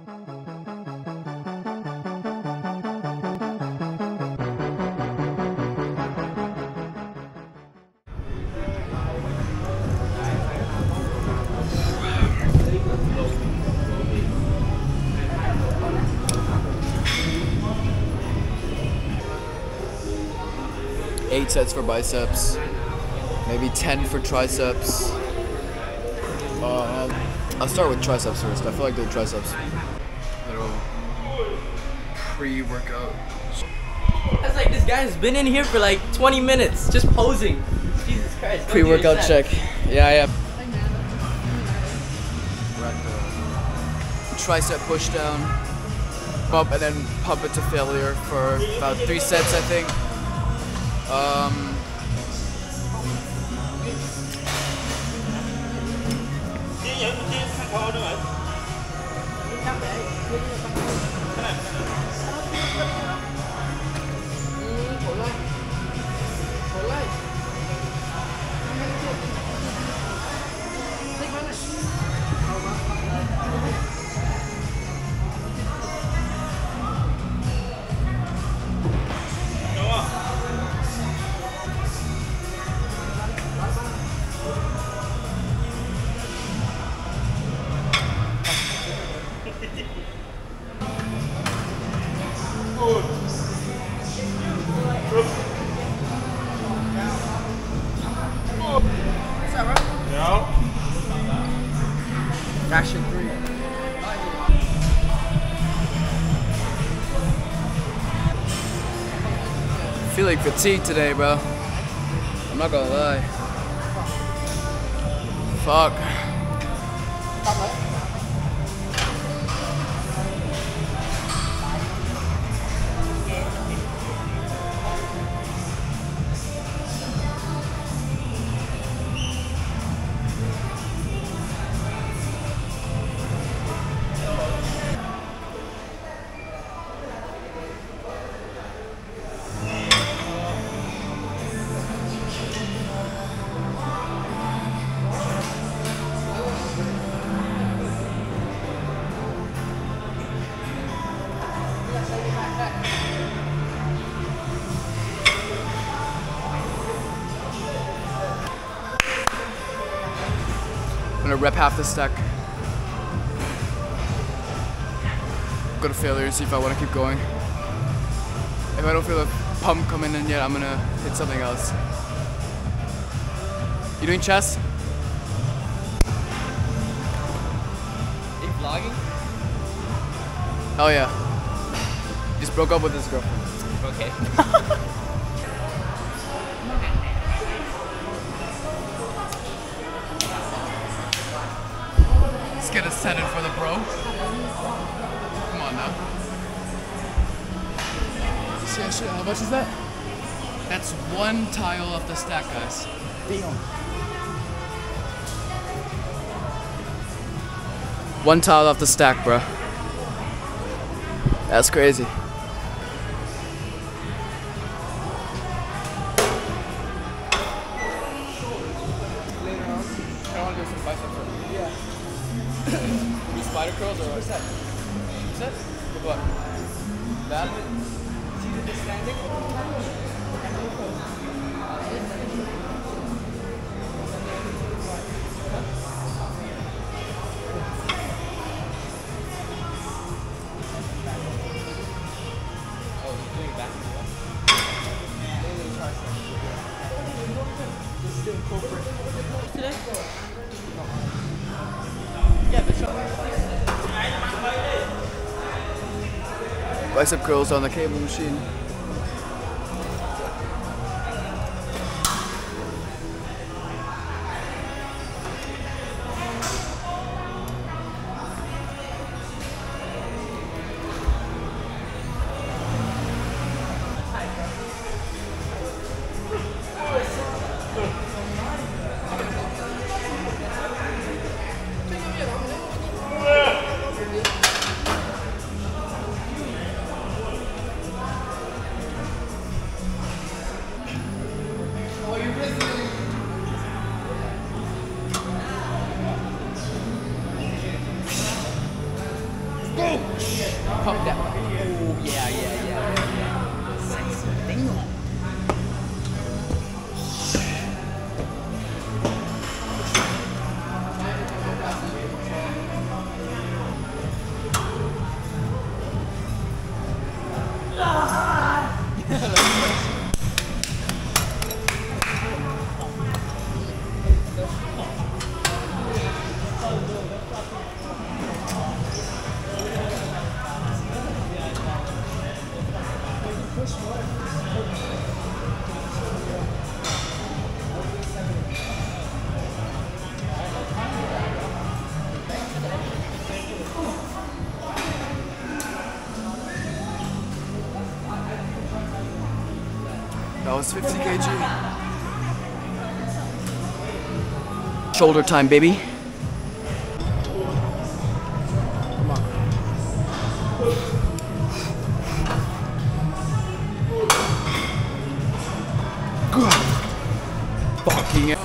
8 sets for biceps, maybe 10 for triceps. I'll start with triceps first. I feel like doing triceps. Little pre-workout. I was like, this guy's been in here for like 20 minutes, just posing. Jesus Christ. Pre-workout check. Yeah. We're at the tricep push down, pump, and then pump it to failure for about 3 sets, I think. Action 3. Feeling fatigued today, bro. I'm not gonna lie. Fuck. I'm gonna rep half the stack. Go to failure and see if I want to keep going. If I don't feel a pump coming in yet, I'm gonna hit something else. You doing chest? Are you vlogging? Hell yeah. Just broke up with his girlfriend. Okay. Let's get a set in for the bro. Come on now. Shit, how much is that? That's 1 tile off the stack, guys. Damn. 1 tile off the stack, bro. That's crazy. Spider curls or what's that? What's that? What? That? See the standing? Oh, you're doing back and forth? Today? Yeah, but sure. Bicep curls on the cable machine. Pump that. Oh, yeah. Sexy. Damn. That was 50 kg. Shoulder time, baby. Come on. Good. Fucking hell.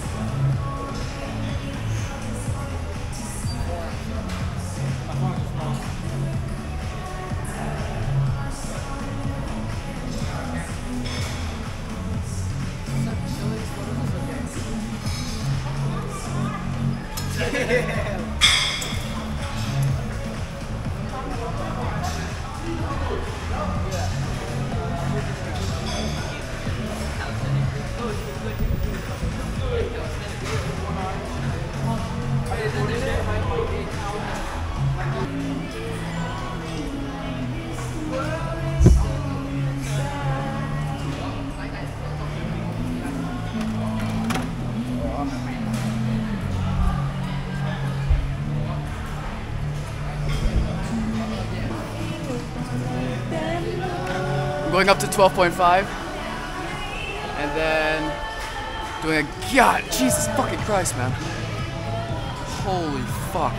Going up to 12.5 and then doing a, God, Jesus fucking Christ, man. Holy fuck.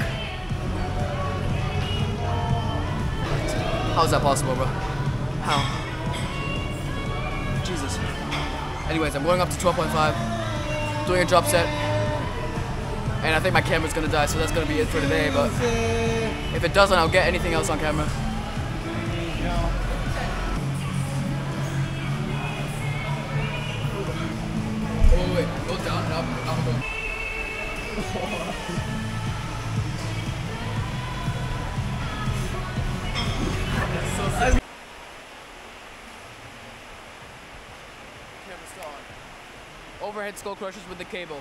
How's that possible, bro? How? Jesus. Anyways, I'm going up to 12.5, doing a drop set, and I think my camera's gonna die, so that's gonna be it for today, but if it doesn't, I'll get anything else on camera. Wait, go down and I'll go. Camera's still on. Overhead skull crushers with the cable.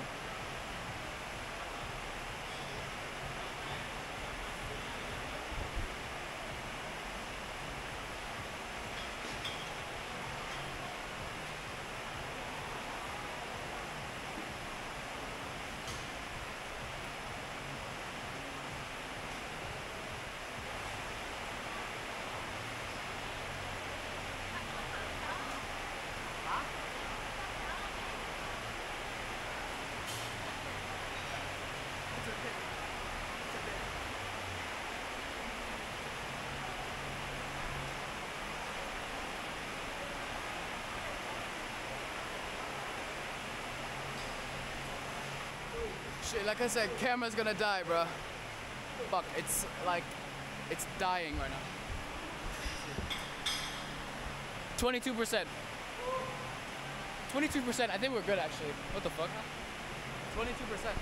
Shit, like I said, camera's gonna die, bro. Fuck, it's like, it's dying right now. 22%. 22%, I think we're good actually. What the fuck? 22%.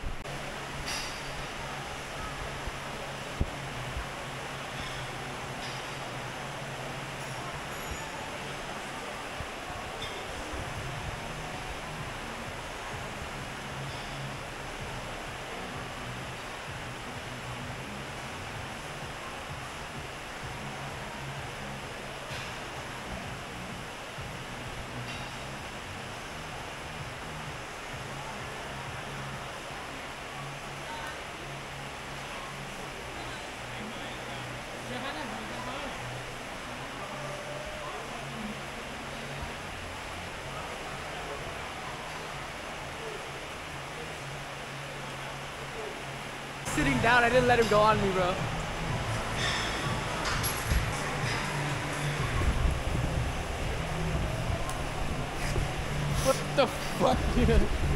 Sitting down, I didn't let him go on me, bro. What the fuck, dude?